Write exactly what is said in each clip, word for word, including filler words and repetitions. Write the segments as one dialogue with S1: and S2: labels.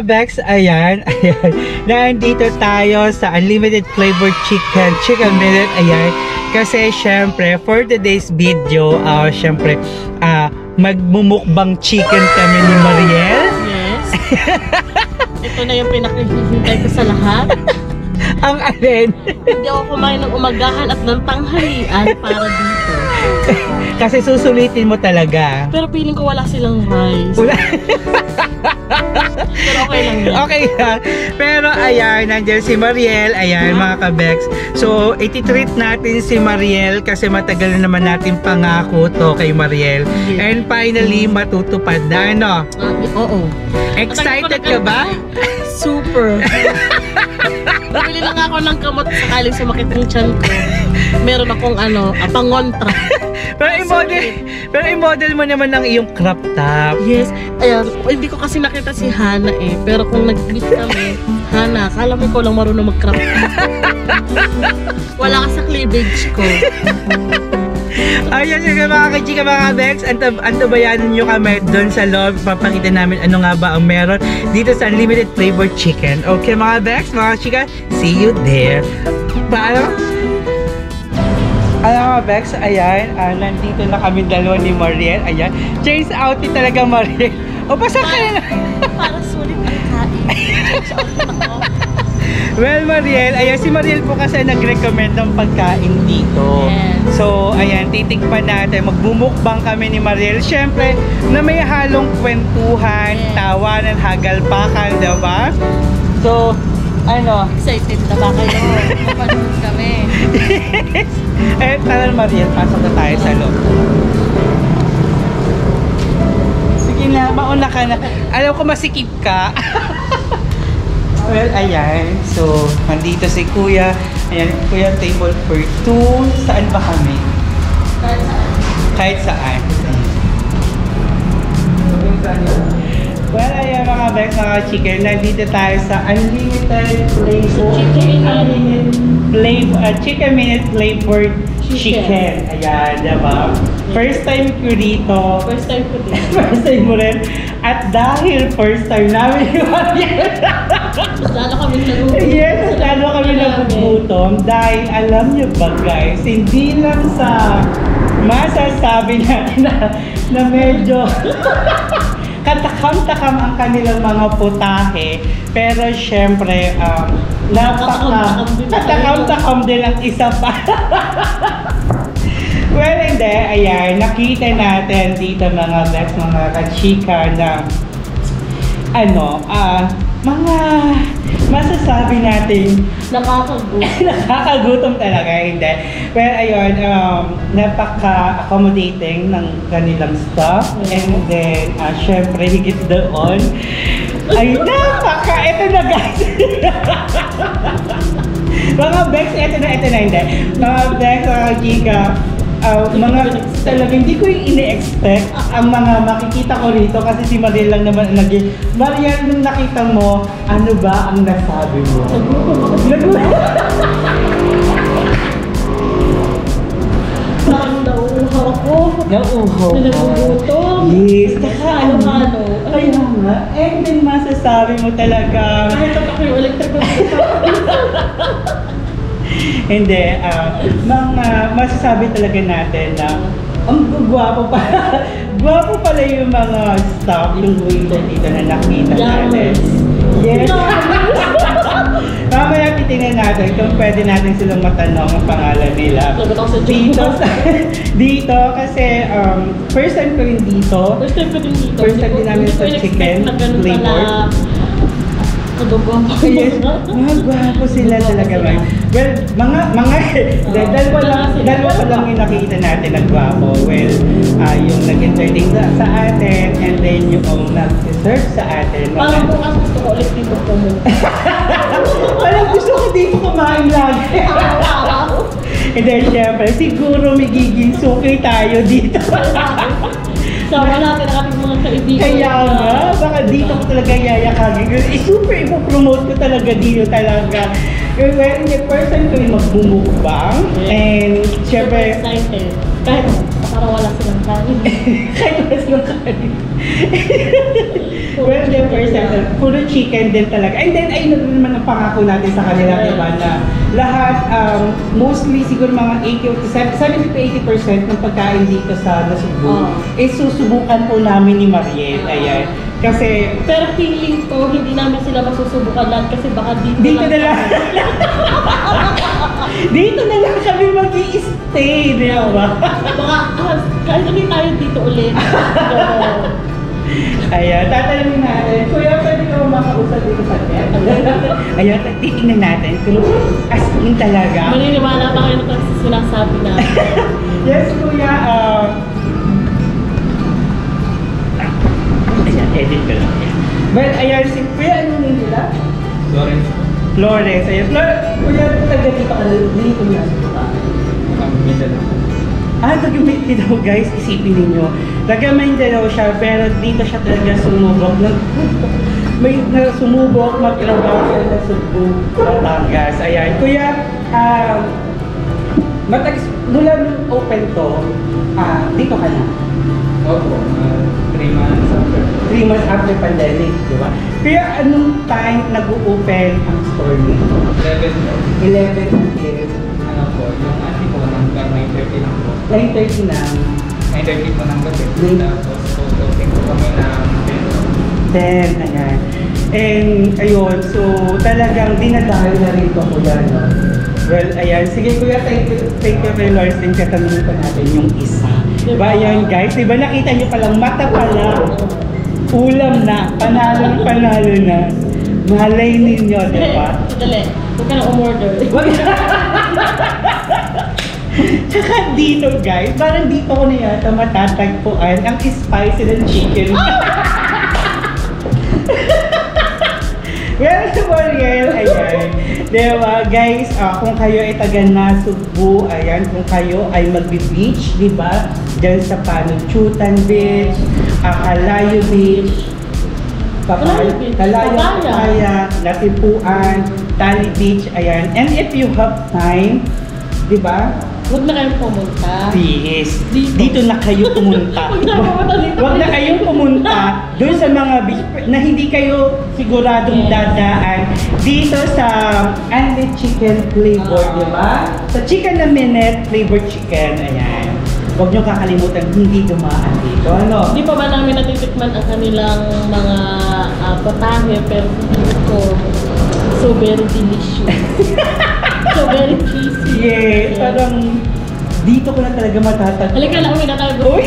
S1: Bex, ayan, ayan. Nandito tayo sa unlimited flavor chicken, chicken minute, ayan. Kasi syempre, for today's video, uh, syempre, uh, magmumukbang chicken kami ni Mariel.
S2: Yes. Ito na yung pinakahihintay ko sa lahat.
S1: Ang alin?
S2: Hindi ako kumain ng umagahan at ng tanghalian para dito.
S1: Kasi susulitin mo talaga.
S2: Pero feeling ko wala silang rice.
S1: Wala.
S2: Pero okay lang yan.
S1: Okay lang. Pero ayan, nandiyan si Mariel. Ayan, mga ka-Bex. So, ititreat natin si Mariel kasi matagal na naman natin pangako to kay Mariel.
S2: Yeah.
S1: And finally, matutupad na, ano?
S2: Uh, oo.
S1: Excited ka ba?
S2: Super. Bumili lang ako ng kamot sakaling sumakit ng tiyan ko. Meron akong ano, ah, pangontra.
S1: Pero i-model, pero i-model mo naman ng iyong crop top.
S2: Yes. Ayan, hindi ko kasi nakita si Hana eh. Pero kung nag-meet kami, Hana, kala mo ko lang marunong mag-crop top. Wala ka sa cleavage ko.
S1: Ayan yung mga ka-Chicka, mga Bex, antab antabayanan nyo kami doon sa loob. Papakita namin ano nga ba ang meron dito sa unlimited flavor chicken. Okay mga Bex, mga Chicka, see you there. Paano? Alam mga Bex, ayan, uh, nandito na kami dalawa ni Mariel. Ayan, change outfit talaga Mariel. O pasok ka na.
S2: Para sulit ang kain. Change outfit ako.
S1: Well, Mariel, ayan, si Mariel po kasi nag-recommend ng pagkain dito.
S2: Yes.
S1: So, ayan, titikpan natin. Magbumukbang kami ni Mariel. Siyempre, na may halong kwentuhan, yes, tawanan, hagalpakan, diba? So, ano?
S2: Excited na ba kayo? Kapanood kami.
S1: Yes. Eh, tara Mariel, pasok na tayo sa loob. Sige na, mauna ka na. Alam ko masikip ka. Well, ayan. So, nandito si Kuya. Ayan, Kuya, table for two. Saan ba kami?
S2: Kahit saan.
S1: Kahit saan. Well, ayan mga Bex, mga chicken. Nandito tayo sa unlimited flavor.
S2: Chicken.
S1: Unlimited flavor. Uh, chicken minute flavor chicken. chicken. Ayan, diba? First time ko dito.
S2: First time ko dito.
S1: First time mo rin. At dahil first time namin yung
S2: Mas lalo kami nagugutom.
S1: Yes, lalo kami nagugutom. Dahil alam nyo ba guys, hindi lang sa masasabi natin na, na medyo katakam-takam ang kanilang mga putahe. Pero syempre, um, napaka katakam-takam din ang isa pa. Well, hindi. Ayan, nakita natin dito mga Bex, mga ka-Chicka na ano, ah, uh, mga masasabi natin
S2: nakakagutom.
S1: Nakakagutom talaga, hindi. Well, ayun, um, napaka-accommodating ng kanilang staff. And then, uh, syempre, higit doon, ay napaka, ito na guys. Mga Bex, ito na, ito na, hindi. Mga Bex, mga Chicka, Uh, mga talaga hindi ko yung ini-expect ang mga makikita ko rito kasi si Mariel lang naman ang nag- Mariel, nung nakita mo, ano ba ang nasabi mo? Nagutom.
S2: Parang nauuhaw ako.
S1: Nauuhaw.
S2: Nagugutom.
S1: Yes. Saka ano,
S2: ano.
S1: Kaya nga, and then masasabi mo talaga.
S2: Kahit ako yung electric ko.
S1: Hindi, uh, mga masasabi talaga natin na ang gwapo pala. Gwapo pala yung mga staff, yung waiter dito na nakita natin. Yes. Mamaya titingnan natin kung pwede natin silang matanong ang pangalan nila. Dito, dito kasi um, first time ko rin dito.
S2: First time ko din dito.
S1: First time din namin sa chicken flavor. Yes, mga gwapo sila talaga man. Well, mga, mga, dalawa lang, dalawa pa lang yung nakikita natin na gwapo. Well, uh, yung nag-entertain sa, sa atin, and then yung um, nag-serve sa atin.
S2: Parang bukas gusto ko ulit dito pumunta.
S1: Parang gusto ko dito kumain lagi. And then, syempre, siguro magiging suki tayo dito.
S2: Sama natin ang ating mga kaibigan.
S1: Kaya nga, baka dito ko talaga yayakagin. Eh, super ipopromote ko talaga dito talaga. Well, in the person ko yung magbumukbang. And, syempre,
S2: excited. Kahit parang wala silang kanin.
S1: Kahit wala silang kanin. Well, the first time, puro chicken din talaga. And then, ayun naman ang pangako natin sa kanila, diba, na lahat, um, mostly siguro mga eighty to seventy to eighty percent ng pagkain dito sa Cebu,
S2: oh.
S1: is susubukan po namin ni Mariel. Ayan. Kasi,
S2: pero feeling ko, hindi namin sila masusubukan lang kasi baka dito,
S1: dito
S2: lang.
S1: na lang. Dito na lang kami mag-i-stay, di ba?
S2: Baka, ah, kahit kami tayo dito ulit. So,
S1: ayan, tatanungin natin. Kuya, pwede ka makausap dito sa net? Ayan, titignan natin kung as in talaga.
S2: maniniwala pa kayo na kasi sinasabi namin.
S1: Yes, kuya. Uh, ayan, edit ko lang. Well, ayan, si kuya, ano name nila?
S3: Florence.
S1: Flores. Ayan, Flores. Kuya, taga dito ka. Dito niya.
S3: Ang Mindanao.
S1: Ah, taga-Mindanao guys, isipin ninyo. Taga-Mindanao siya, pero dito siya talaga sumubok. Nag may na sumubok, magtrabaho siya na Cebu, Batangas. Ayan. Kuya, um, matag mula nung open to, ah, dito ka na?
S3: Opo, uh, three months after.
S1: Three months after pandemic, di ba? Kaya anong time nag-open ang store niyo?
S3: eleven po.
S1: eleven until
S3: Ano po, yung ati po hanggang nine thirty lang po.
S1: nine thirty na.
S3: nine thirty po ng gabi.
S1: Nine.
S3: Tapos po, open po kami ng ten.
S1: ten, ayan. And ayun, so talagang dinadahal na rin ko kuya, no? Well, ayan. Sige kuya, thank you, thank you very Lawrence. And katanungin pa natin yung isa. Diba ayan guys, diba nakita nyo palang mata pala, ulam na, panalo panalo na. Malay ninyo, diba?
S2: Dali, huwag ka na umorder.
S1: Tsaka dito guys, parang dito ko na yata matatagpuan ang spicy ng chicken. Well, Mariel, ayan. Diba, guys, uh, kung kayo ay taga na Cebu, ayan, kung kayo ay magbi-beach, diba? Diyan sa Panuchutan Beach, uh, Kalayo Beach, Papaya, Kalayo, Papaya, Latipuan, Tali Beach, ayan. And if you have time, diba?
S2: Huwag na kayong pumunta.
S1: Yes.
S2: Dito.
S1: Dito na kayo pumunta.
S2: Huwag na pumunta dito.
S1: Huwag na kayong pumunta doon sa mga beach na hindi kayo siguradong
S2: Yes.
S1: dadaan dito sa only chicken flavor,
S2: Ah.
S1: di ba? Sa chicken na minute flavored chicken, ayan. Huwag nyo kakalimutan, hindi dumaan dito. Ano?
S2: Hindi pa ba namin natitikman ang kanilang mga uh, patahe, pero feeling ko so very delicious. So very cheesy.
S1: Yes, parang dito ko na talaga matatag.
S2: Halika lang, uwi na tayo.
S1: Uy!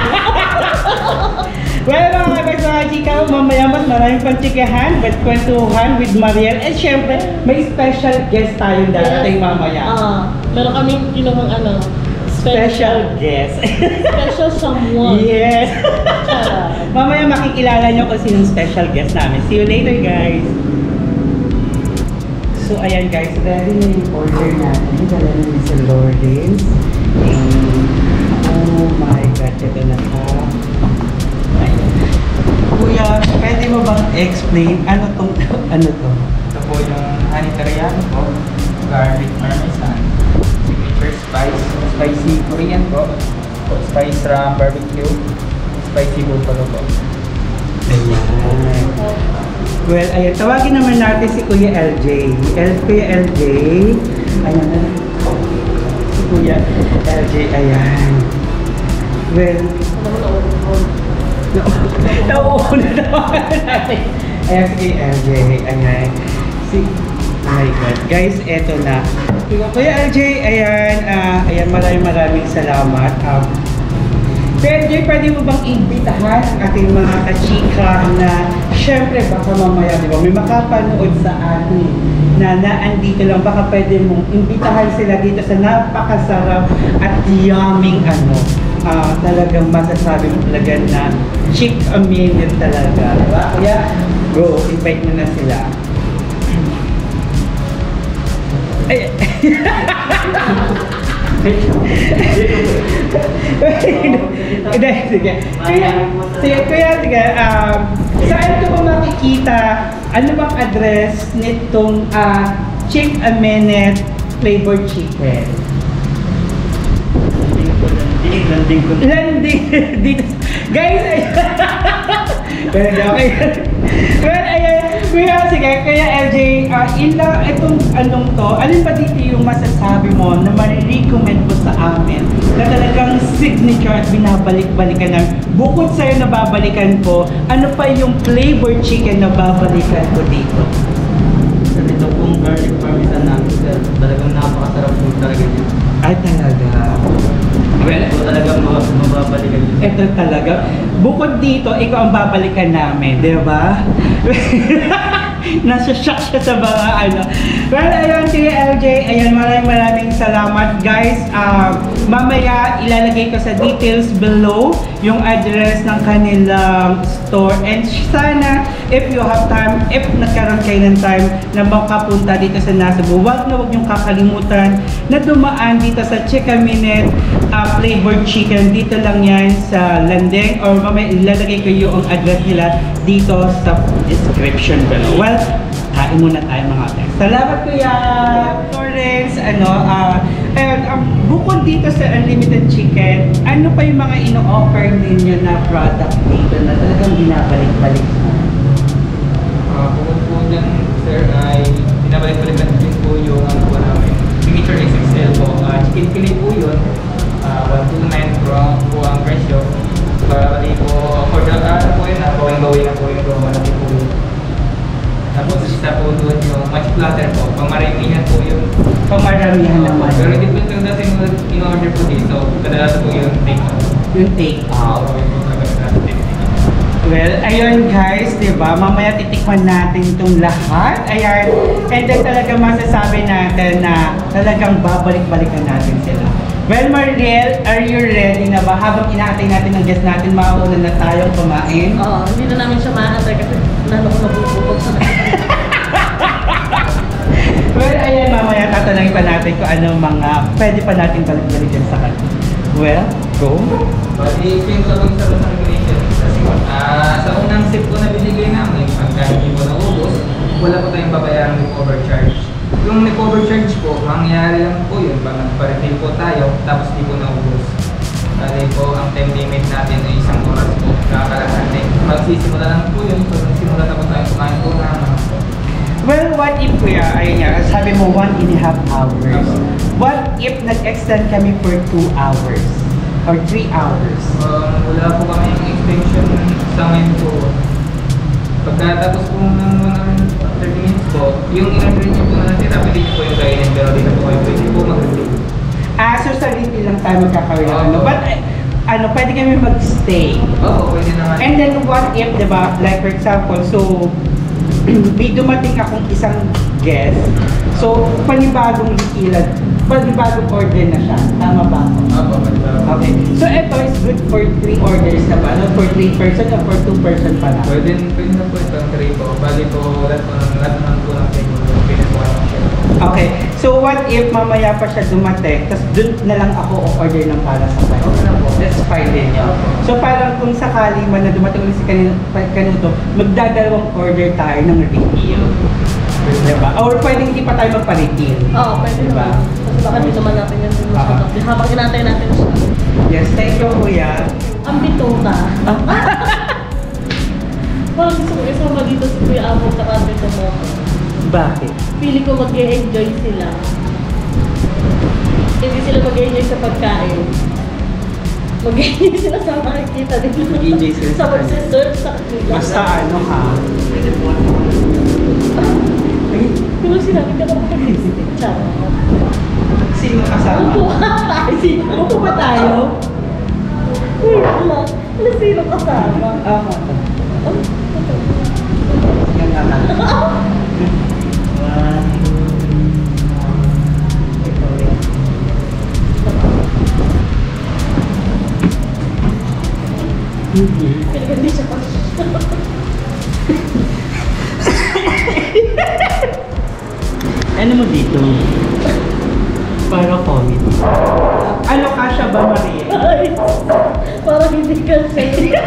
S1: Well, mga kabag mga chika, mamaya mas maraming pang chikahan, but kwentuhan with Mariel. And syempre, may special guest tayong darating mamaya.
S2: Ah, meron kaming kinuhang ano,
S1: Special guest.
S2: special someone.
S1: Yes.
S2: Charot.
S1: Mamaya makikilala nyo kung sinong special guest namin. See you later, guys. So, ayan guys, ready na yung order natin. Dala na ni si Lawrence. And, oh my God, ito na po. Ayan. Kuya, pwede mo bang explain ano tong, ano to?
S3: Ito po yung honey teriyaki po, garlic parmesan, signature spice, spicy Korean po, spice ram barbecue, spicy buffalo po.
S1: Ayan. Well, ayan, tawagin naman natin si Kuya L J. El, Kuya L J. Ayan na. Si Kuya L J, ayan. Well, nauuna naman natin. Ayan, si Kuya L J, ayan. Si, oh my God. Guys, eto na. Kuya L J, ayan, uh, ayan, maraming maraming salamat. Um, Kuya L J, pwede mo bang imbitahan ang ating mga kachika na syempre baka mamaya, di ba, may makapanood sa atin na naandito lang, baka pwede mong imbitahan sila dito sa napakasarap at yuming ano, uh, talagang masasabi mo talaga na Chicka minute talaga, di ba? Kaya, go, invite mo na sila. Ay, Hindi, sige. Kuya, sige, kuya, sige. Um, saan ko ba makikita, ano bang address nitong uh, Chicka minute flavored chicken? Landing ko. Landing. Dito. Guys, ayan. Pero okay. Well, ayan. Kuya, sige. Kuya L J, uh, ila, itong anong to, alin ba dito yung masasabi mo na marirecommend mo sa amin na talagang signature at binabalik-balikan ng bukod sa'yo na babalikan ko, ano pa yung flavor chicken na babalikan ko dito?
S3: Ito pong garlic parmesan namin, sir. Talagang napakasarap po talaga yun.
S1: Ay, talaga.
S3: Well, ito talaga mababalikan yun.
S1: Ito talaga. Bukod dito, ikaw ang babalikan namin, di ba? Nasa shock siya sa mga ano. Well, ayun, Kuya L J, ayan, maraming maraming salamat, guys. Uh, mamaya, ilalagay ko sa details below yung address ng kanilang store. And sana, if you have time, if nagkaroon kayo ng time na makapunta dito sa Nasugbu, huwag na huwag niyong kakalimutan na dumaan dito sa Chicka Minute uh, flavored chicken. Dito lang yan sa Landeng, or mamaya ilalagay ko yung address nila dito sa description below. Well, kain muna tayo mga guys. Salamat Kuya Florence. Ano, uh, ayun, um, bukod dito sa unlimited chicken, ano pa yung mga ino-offer ninyo na product dito na talagang binabalik-balik mo?
S3: Uh, bukod po dyan, sir, ay binabalik-balikan din po yung ano po namin. Signature X X L po. Uh, chicken fillet po yun. Uh, one two nine po, po ang presyo. Bali po, for the ano po yun, gawin-gawin na po yung malaki po yun. Tapos isa po doon yung much platter po, pamaramihan po yun.
S1: Pamaramihan
S3: uh,
S1: naman.
S3: Pero hindi po yung dati in-order po dito, kadalasan po yung take out.
S1: Yung take out. Well, ayun guys, diba? Mamaya titikman natin itong lahat. Ayan. And then talagang masasabi natin na talagang babalik-balikan natin sila. Well, Mariel, are you ready na ba? Habang inaatay natin ng guest natin, mauulan na tayong kumain.
S2: Oo, hindi na namin siya maantay kasi lalo ko nabubukog sa
S1: Well, ayan, mamaya tatanungin pa natin kung ano mga pwede pa natin balik-balikan sa kanya. Well, go.
S3: Bali, ito yung labang sa sa regulation. Kasi uh, sa unang sip po na binigay namin, pagka hindi po naubos, wala po tayong babayaran ng overcharge. Yung nag-overcharge po, mangyayari lang po yun pag nagpa-refill po tayo, tapos di po naubos. Bali po, ang time limit natin ay isang oras po, kakalahati. Magsisimula lang po yun, pag nagsimula na po tayo kumain po na.
S1: Well, what if kuya, ayun nga, sabi mo one and a half hours. What if nag-extend kami for two hours? Or three hours?
S3: Um, wala po kami yung extension sa ngayon po. Pagkatapos po ng thirty minutes po, yung in-order niyo po na natira, pwede niyo po yung kainin, pero di na po kayo pwede po mag-refill.
S1: Ah, so sa refill lang tayo magkakaroon. Ano? But, eh, ano, pwede kami mag-stay.
S3: Oo, pwede naman.
S1: And then what if, diba, like for example, so, may dumating akong isang guest, so, panibagong ilan, panibagong order na siya. Tama ba ako?
S3: Opo,
S1: Okay. So, ito is good for three orders na ba? No? For three person or for two person pa lang?
S3: Pwede, pwede na po itong tray po. Bali po, lahat po ng lahat naman po ng tray po. Pwede po kayo siya.
S1: Okay. So, what if mamaya pa siya dumating, tapos dun na lang ako o-order ng para sa kanya?
S3: Okay na po.
S1: That's fine din yun. So, parang kung sakali man na dumating ulit si Kanuto, magdadalawang order tayo ng refill. Diba? Or pwedeng hindi pa tayo magpa-refill.
S2: Oo, pwede
S1: diba?
S2: naman. Kasi baka di naman natin yan din masyadong. Uh-huh. Habang inantay natin siya.
S1: Yes, thank you, Kuya.
S2: Ang bituta. Parang gusto ko isama dito si Kuya Abo sa bito mo.
S1: Bakit?
S2: Pili ko mag-e-enjoy sila. Hindi sila mag-e-enjoy sa pagkain. Mag-e-enjoy sila sa makikita din.
S1: Mag-e-enjoy sila
S2: sa pagsiserve sa kanila.
S1: Basta ano ha?
S2: Pero sinabi ka naman mag-isip.
S1: Sino kasama?
S2: Sino? Upo ba tayo? Uy, wala. Wala sino kasama?
S1: Ako.
S2: Oh,
S1: Yan nga lang. One. Ito rin.
S2: Pinagandi siya pa.
S1: Ano mo dito? Para COVID. Ano ka siya ba, Maria?
S2: Ay, parang hindi ka siya.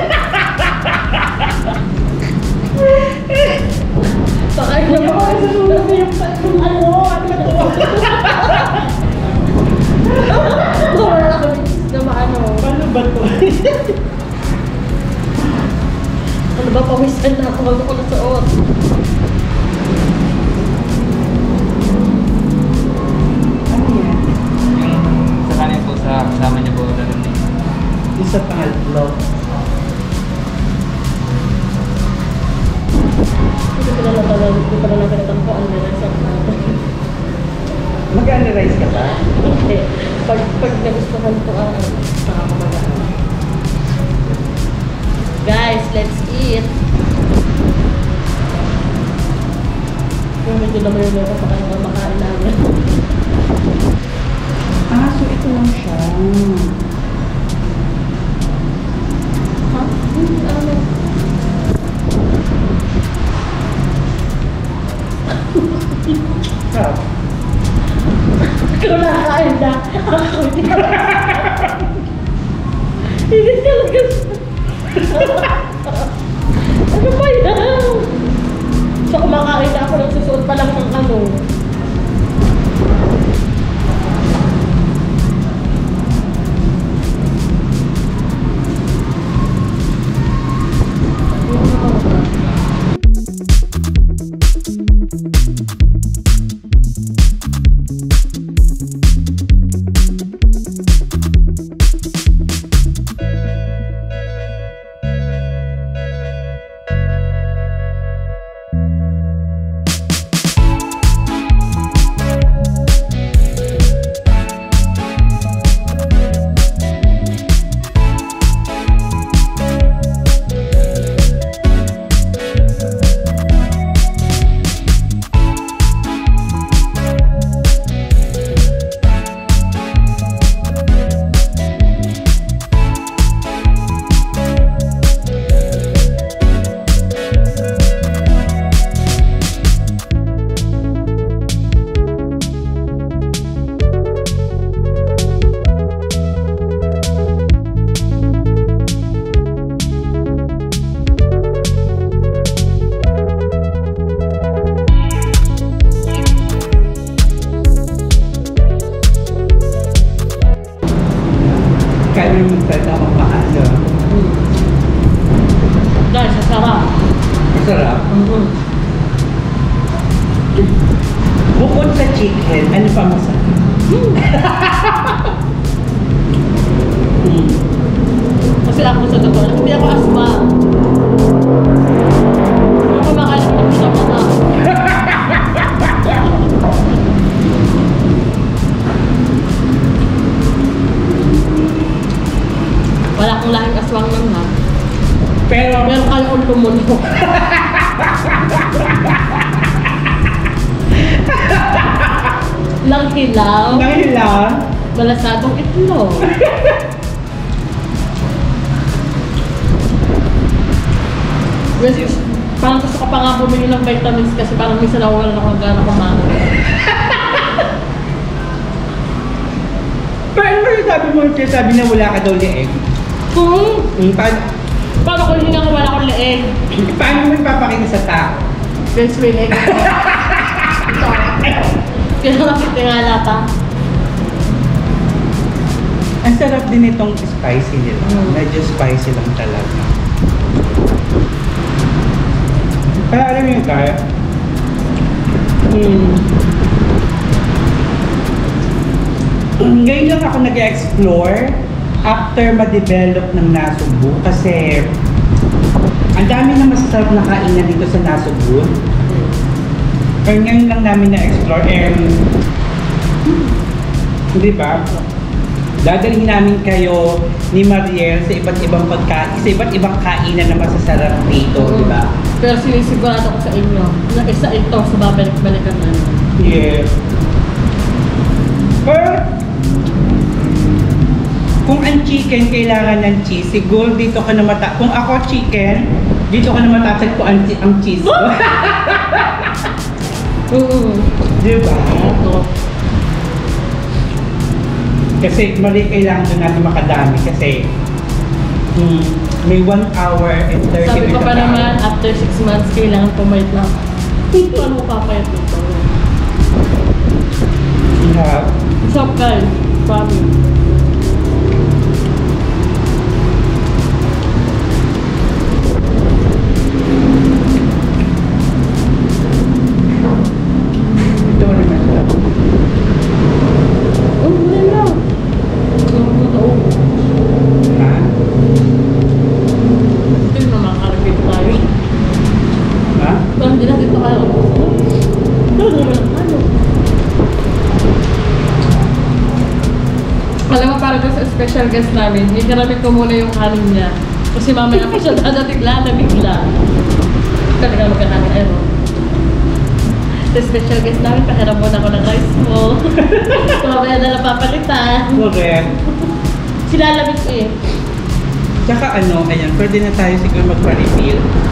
S2: Pakain na mo. Ano yung ano? Ano ito? Wala kami na maano.
S1: Paano ba ito?
S2: Ang Napapawisan na ako bago ko nasuot.
S1: Ano yan?
S3: Yung sa kanin po, sa kasama niya po darating.
S1: Yung sa pangatlo.
S2: Hindi ko na lang talaga, hindi ko na lang pinatang ko ang nilas ang natin.
S1: Mag-analyze ka ba?
S2: Hindi. Pag, pag nagustuhan ko ang saka ko mag-ano. Guys, let's eat! Kung medyo naman yung loko pa kayo makain namin.
S1: Ah, so ito lang siya.
S2: Ha? Hmm, ano?
S1: Sarap.
S2: Ikaw nakakain na. Ako hindi ka. Hindi talaga siya. Ano ba yan? So kumakain na ako ng susuot pa lang ng ano.
S1: Kaya mo yung magsalita ng paano.
S2: Guys, sasarap.
S1: Masarap.
S2: Mm-hmm.
S1: Bukod sa chicken, ano pa masarap? Hmm.
S2: Kasi ako sa totoo, hindi ako asma. Yung kumakain ako ng sama na. Wala akong lahing aswang lang ha.
S1: Pero,
S2: Meron ka lang lumunok. Lang hilaw.
S1: dahil lang,
S2: Malasadong itlog. Yes, parang gusto ko pa nga bumili ng vitamins kasi parang minsan nawawalan ako ng gana kumain.
S1: paano mo yung sabi mo, sabi na wala ka daw lieg?
S2: Hmm.
S1: Hmm, paano,
S2: Paano kung hindi nga wala akong leeg?
S1: paano mo ipapakita sa tao?
S2: Guys, may leeg. Kinakapit na nga lata.
S1: Ang sarap din itong spicy nila.
S2: Mm.
S1: Medyo spicy lang talaga. Kaya alam mo yung kaya? Hmm. Ngayon lang ako nag-explore after ma-develop ng Nasubu kasi ang dami na masasarap na kainan dito sa Nasubu. Kaya ngayon lang namin na-explore and di ba? Dadalhin namin kayo ni Mariel sa iba't ibang pagkain, sa iba't ibang kainan na masasarap dito, di ba?
S2: Pero sinisigurado ko sa inyo na isa ito sa babalik-balikan na.
S1: Yeah. Pero, kung ang chicken kailangan ng cheese, siguro dito ka na mata... Kung ako chicken, dito ka na matatag ko ang, ang cheese ko.
S2: Oo.
S1: Di ba?
S2: Ito.
S1: Kasi mali kailangan doon natin makadami kasi hmm, may one hour and thirty
S2: Sabi ko
S1: minutes.
S2: pa naman, after six months, kailangan pumayat lang. Paano mo papayat dito?
S1: Yeah.
S2: What's up guys? Promise. special guest namin. Hihiramin ko muna yung kanin niya. Kasi mamaya pa siya dadating lalamig lang. Talaga magkakanin. Ayun o. The special guest namin, pakiram muna ko ng rice mo. Mamaya na lang papalitan.
S1: Correct.
S2: Silalamig eh.
S1: Tsaka ano, ayan, pwede na tayo siguro magpa-refill.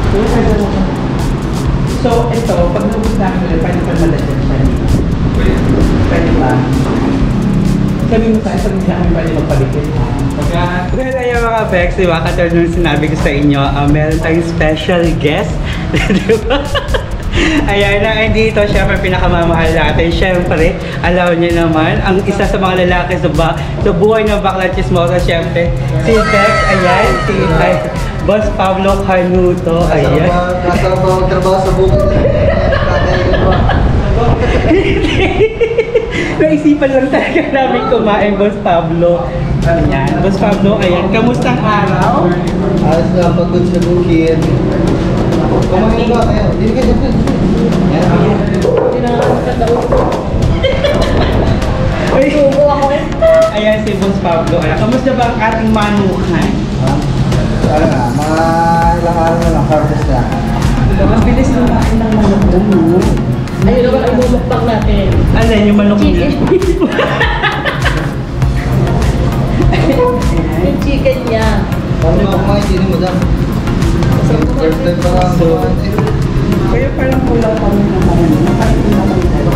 S1: So, ito, pag nabot namin ulit, pwede pa malagyan siya. Pwede ba? Sabi mo tayo, pag hindi namin pwede magpa-refill. Well, ayun mga Bex, di ba? Katulad nung sinabi ko sa inyo, uh, meron tayong special guest. Di ba? Ayan na, dito, syempre pinakamamahal natin. Syempre, alam niyo naman, ang isa sa mga lalaki sa, ba, sa buhay ng Vaklang Chizmosa, syempre, si Bex, ayan, si ay, Boss Pablo Canuto, ayan.
S4: Nasa ba trabaho sa bukid?
S1: Naisipan lang talaga namin kumain, Boss Pablo. Ayan, Boss Pablo, ayan, kamustang araw?
S4: Ayos na, pagod sa bukid. Kumain ba kayo? Hindi kayo dito.
S2: Hindi na ako magkataon.
S1: Ay, subo ako eh. Ayan si Boss Pablo. Ayan, kamusta ba ang ating manukan?
S4: Ano na, mga ilang araw na lang, harvest na.
S1: Ang bilis ng kain ng manok mo.
S2: Ayun naman ang bumukbang natin.
S1: Alin yung manok niya?
S2: Yung chicken niya.
S4: Paano ba kumain? Hindi mo dam. First time pa lang kumain.
S1: Kaya parang kulang pa rin ng mga nakain ko naman tayo.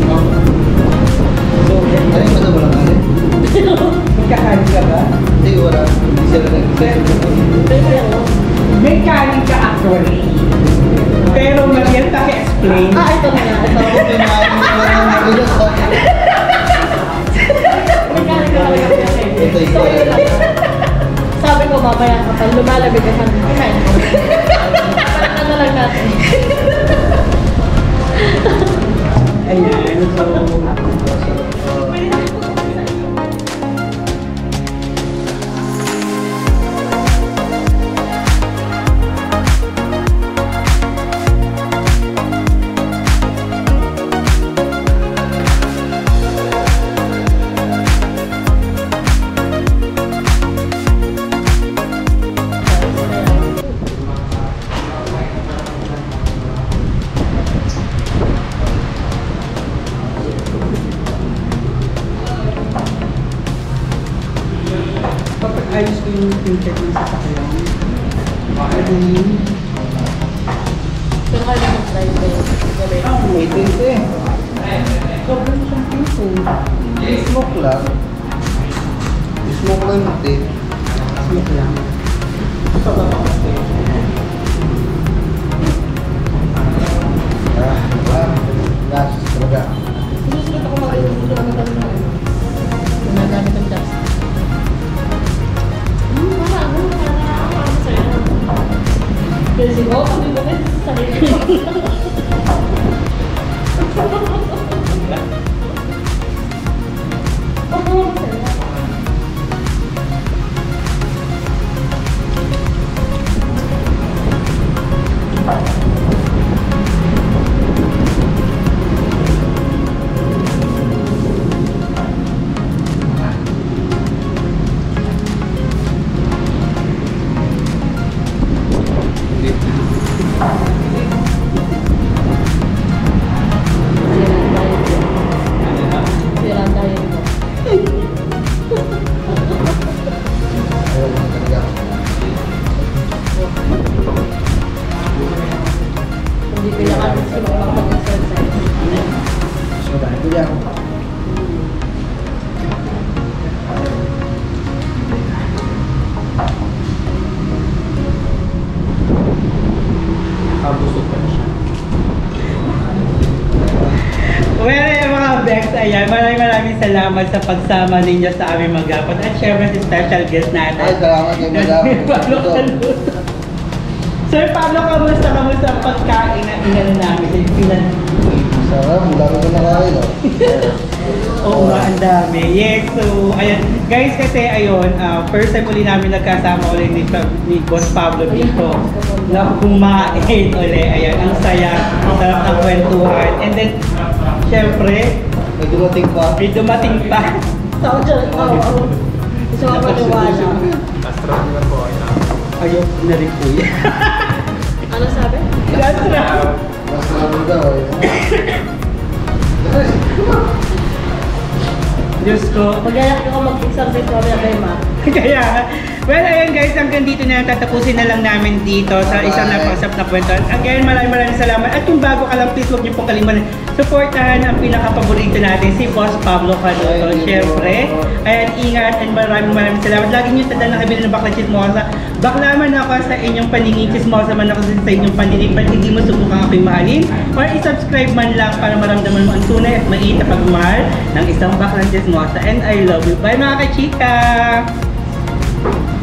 S1: So,
S4: Ano yung madam mo lang natin?
S1: magkakain ka ba?
S4: Hindi, wala. Hindi sila nag-isa.
S1: May kanin ka actually. Pero mag-yan explain.
S2: Ah, ito na nga. Ito.
S4: Kumain mo lang ng magulas.
S2: May kanin ka talaga kasi.
S4: Ito, ito.
S2: Sabi ko mamaya kapag lumalamig ka sabi ko, kain ko. Parang ano lang natin.
S1: Ayan, so... ayos ko yung tinted ng sasakyan. Pwede yun.
S2: Pero kaya naman try ko yun.
S4: Ah, may tinte eh.
S1: Sobrang siyang tinte.
S4: Smoke lang. Smoke lang yung tinte.
S1: Smoke lang. Sobrang kasi.
S4: Ah, ah, gas talaga.
S2: Sinusunod ako mga yung gusto naman kami na ano. Gumagamit ng dust. Hmm, wala. Wala. Wala sa'yo. Kasi ko, kami ba rin sa sarili ko?
S1: Ayan, maraming maraming salamat sa pagsama ninyo sa aming magapon. At syempre si special guest natin.
S4: Ay, salamat kay Madam.
S1: Pablo Canuto. Sir Pablo, kamusta? Kamusta ang pagkain na inano namin sa Pinan?
S4: Sarap, mula ko na nakain.
S1: Oo nga, ang dami. Yes, so, ayan. Guys, kasi ayun, uh, first time ulit namin nagkasama ulit ni, ni Boss Pablo dito. Na kumain ulit. Ayan, ang saya. Ang sarap ng kwentuhan. And then, syempre,
S4: May dumating pa.
S1: may dumating pa.
S2: Tao dyan. Oo. Gusto ko maniwala.
S3: Astronomer po ito.
S1: Ayok na rin po yan.
S2: Ano sabi?
S1: That's right.
S4: Mas lalo daw eh.
S1: Diyos ko.
S2: Mag-alak ako mag-exercise mamaya kay Ma.
S1: Kaya nga. Well, ayun guys, hanggang dito na tatapusin na lang namin dito sa isang napakasap na kwento. Again, maraming maraming salamat. At kung bago ka lang, please huwag niyo pong kalimutan. Supportahan ang pinaka-paborito natin, si Boss Pablo Canuto. Siyempre. Ayan, ingat and maraming maraming salamat. Lagi niyo tandaan na kami ng Vaklang Chizmosa. Bakla man ako sa inyong paningin, chismosa man ako sa inyong paningin, pag hindi mo subukang ako'y mahalin, or i-subscribe man lang para maramdaman mo ang tunay at maiit na pagmahal ng isang Vaklang Chizmosa. And I love you. Bye mga ka-chika!